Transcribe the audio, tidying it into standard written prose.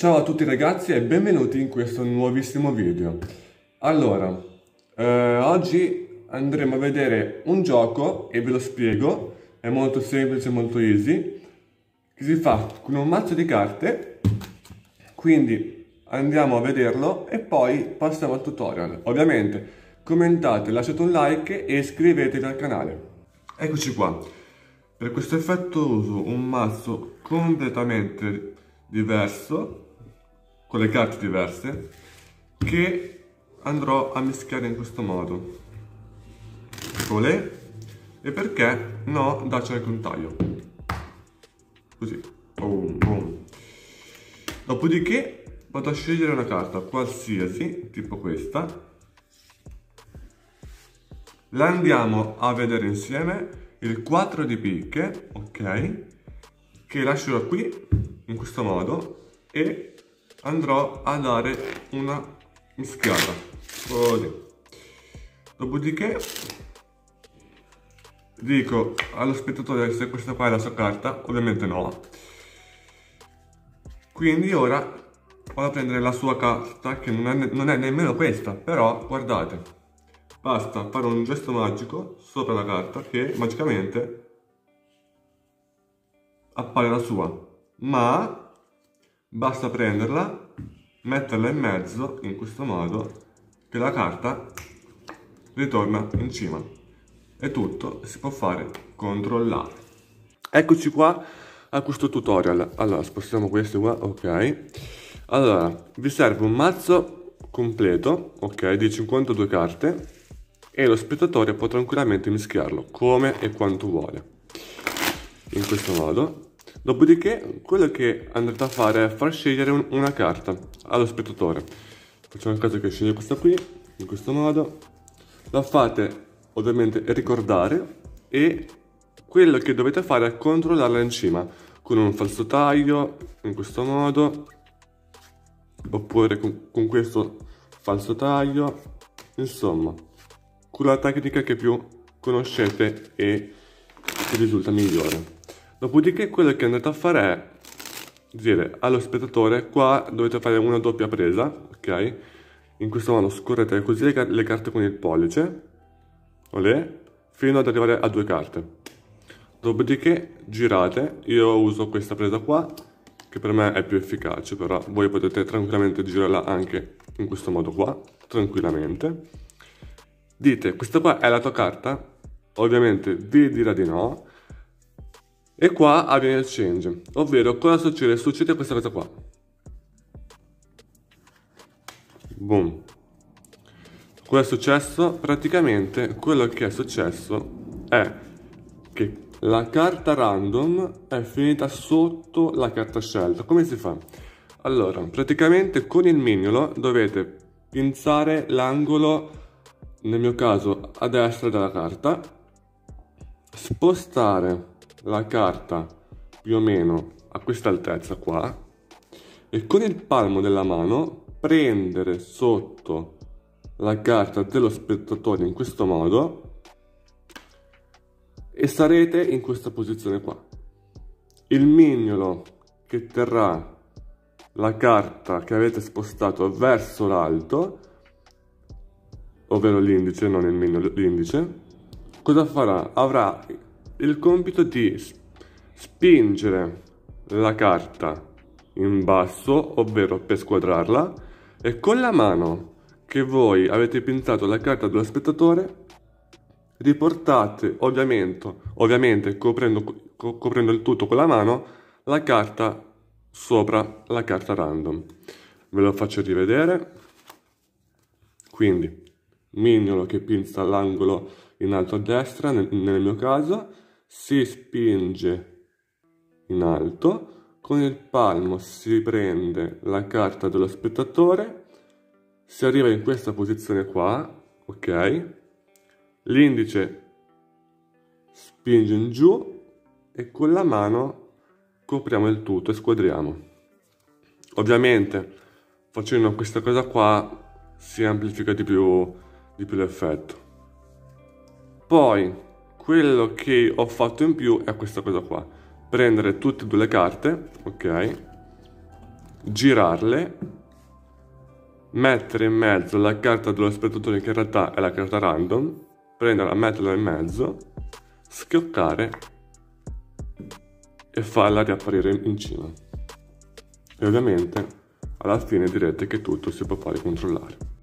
Ciao a tutti ragazzi e benvenuti in questo nuovissimo video. Allora, oggi andremo a vedere un gioco e ve lo spiego, è molto semplice, molto easy, che si fa con un mazzo di carte, quindi andiamo a vederlo e poi passiamo al tutorial. Ovviamente commentate, lasciate un like e iscrivetevi al canale. Eccoci qua, per questo effetto uso un mazzo completamente diverso, con le carte diverse, che andrò a mischiare in questo modo. Olè. E perché no, dacci anche un taglio. Così. Boom, boom. Dopodiché vado a scegliere una carta qualsiasi, tipo questa. La andiamo a vedere insieme, il 4 di picche, ok? Che lascerò qui, in questo modo, e andrò a dare una mischiata, così. Dopodiché dico allo spettatore se questa qua è la sua carta, ovviamente no. Quindi ora vado a prendere la sua carta, che non è nemmeno questa, però guardate, basta fare un gesto magico sopra la carta che magicamente appare la sua, ma basta prenderla, metterla in mezzo in questo modo che la carta ritorna in cima. È tutto, si può fare controllare. Eccoci qua a questo tutorial. Allora spostiamo questo qua, ok. Allora vi serve un mazzo completo, ok, di 52 carte, e lo spettatore può tranquillamente mischiarlo come e quanto vuole, in questo modo. Dopodiché quello che andrete a fare è far scegliere una carta allo spettatore. Facciamo il caso che sceglie questa qui, in questo modo. La fate ovviamente ricordare e quello che dovete fare è controllarla in cima con un falso taglio, in questo modo, oppure con questo falso taglio, insomma, con la tecnica che più conoscete e che risulta migliore. Dopodiché quello che andate a fare è dire allo spettatore, qua dovete fare una doppia presa, ok? In questo modo scorrete così le carte con il pollice, olè, fino ad arrivare a 2 carte. Dopodiché girate, io uso questa presa qua, che per me è più efficace, però voi potete tranquillamente girarla anche in questo modo qua, tranquillamente. Dite, questa qua è la tua carta? Ovviamente vi dirà di no. E qua avviene il change, ovvero cosa succede? Succede questa cosa qua. Boom. Cosa è successo? Praticamente quello che è successo è che la carta random è finita sotto la carta scelta. Come si fa? Allora, praticamente con il mignolo dovete pinzare l'angolo, nel mio caso a destra della carta, spostare la carta più o meno a questa altezza qua e con il palmo della mano prendere sotto la carta dello spettatore in questo modo e sarete in questa posizione qua. Il mignolo che terrà la carta che avete spostato verso l'alto, ovvero l'indice, non il mignolo, l'indice, cosa farà? Avrà il compito di spingere la carta in basso, ovvero per squadrarla, e con la mano che voi avete pinzato la carta dello spettatore riportate, ovviamente coprendo il tutto con la mano, la carta sopra la carta random. Ve lo faccio rivedere. Quindi mignolo che pinza l'angolo in alto a destra, nel mio caso, si spinge in alto, con il palmo si prende la carta dello spettatore, si arriva in questa posizione qua, ok? L'indice spinge in giù e con la mano copriamo il tutto e squadriamo. Ovviamente facendo questa cosa qua si amplifica di più l'effetto. Poi quello che ho fatto in più è questa cosa qua, prendere tutte e due le carte, ok, girarle, mettere in mezzo la carta dello spettatore che in realtà è la carta random, prenderla, metterla in mezzo, schioccare e farla riapparire in cima. E ovviamente alla fine direte che tutto si può fare controllare.